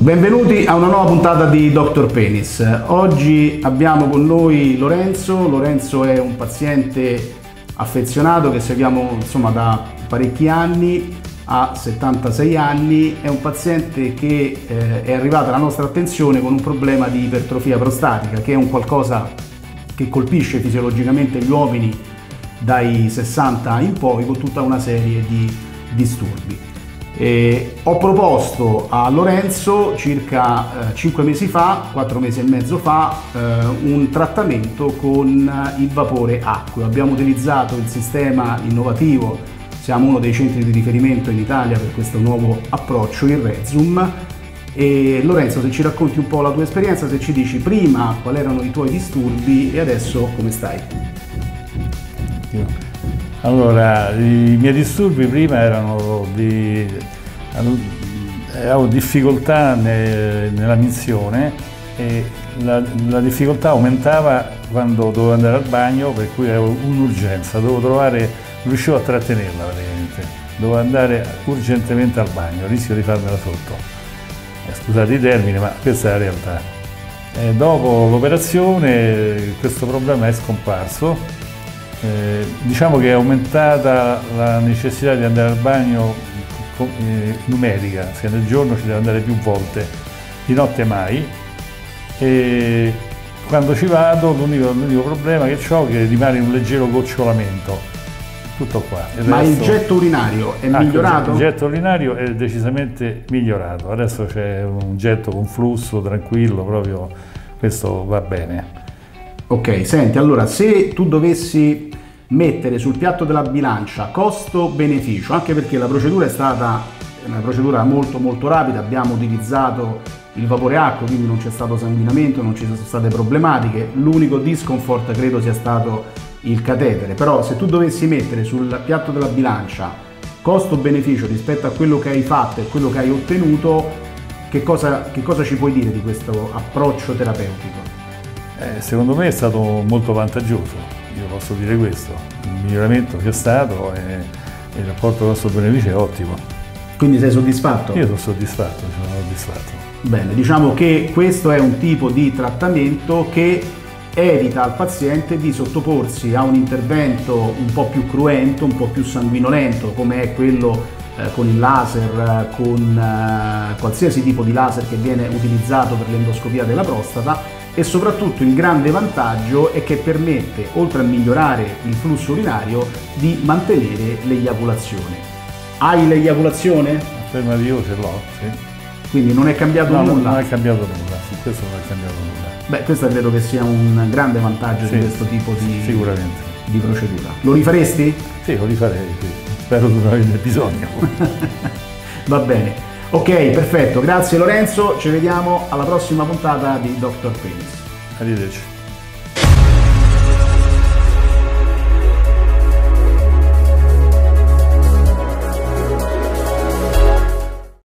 Benvenuti a una nuova puntata di Dr. Penis. Oggi abbiamo con noi Lorenzo. Lorenzo è un paziente affezionato che seguiamo da parecchi anni, ha 76 anni, è un paziente che è arrivato alla nostra attenzione con un problema di ipertrofia prostatica, che è un qualcosa che colpisce fisiologicamente gli uomini dai 60 in poi con tutta una serie di disturbi. Ho proposto a Lorenzo circa 5 mesi fa, 4 mesi e mezzo fa, un trattamento con il vapore acqueo. Abbiamo utilizzato il sistema innovativo, siamo uno dei centri di riferimento in Italia per questo nuovo approccio, il Rezum. E Lorenzo, se ci racconti un po' la tua esperienza, se ci dici prima quali erano i tuoi disturbi e adesso come stai? Allora, i miei disturbi prima avevo difficoltà nella minzione e la difficoltà aumentava quando dovevo andare al bagno, per cui avevo un'urgenza, riuscivo a trattenerla praticamente, dovevo andare urgentemente al bagno, rischio di farmela sotto. Scusate i termini, ma questa è la realtà. Dopo l'operazione questo problema è scomparso. Diciamo che è aumentata la necessità di andare al bagno numerica, sia nel giorno ci devo andare più volte, di notte mai, e quando ci vado l'unico problema che ho è che rimane un leggero gocciolamento, tutto qua. Ma il getto urinario è migliorato? Il getto urinario è decisamente migliorato, adesso c'è un getto con flusso tranquillo, proprio questo va bene. Ok, senti, allora se tu dovessi mettere sul piatto della bilancia costo-beneficio, anche perché la procedura è stata una procedura molto rapida, abbiamo utilizzato il vapore acqueo, quindi non c'è stato sanguinamento, non ci sono state problematiche, l'unico discomfort credo sia stato il catetere, però se tu dovessi mettere sul piatto della bilancia costo-beneficio rispetto a quello che hai fatto e quello che hai ottenuto, che cosa ci puoi dire di questo approccio terapeutico? Secondo me è stato molto vantaggioso, io posso dire questo, il miglioramento c'è stato e il rapporto costo-beneficio è ottimo. Quindi sei soddisfatto? Io sono soddisfatto, sono soddisfatto. Bene, diciamo che questo è un tipo di trattamento che evita al paziente di sottoporsi a un intervento un po' più cruento, un po' più sanguinolento, come è quello con il laser, con qualsiasi tipo di laser che viene utilizzato per l'endoscopia della prostata, e soprattutto il grande vantaggio è che permette, oltre a migliorare il flusso urinario, di mantenere l'eiaculazione. Hai l'eiaculazione? Affermati, io ce l'ho, sì. Quindi non è cambiato nulla? Non è cambiato nulla, su questo non è cambiato nulla. Beh, questo credo che sia un grande vantaggio di questo tipo di procedura. Lo rifaresti? Sì, lo rifarei, sì. Spero di non averne bisogno. Va bene. Ok, perfetto. Grazie Lorenzo, ci vediamo alla prossima puntata di Dr. Penis. Arrivederci.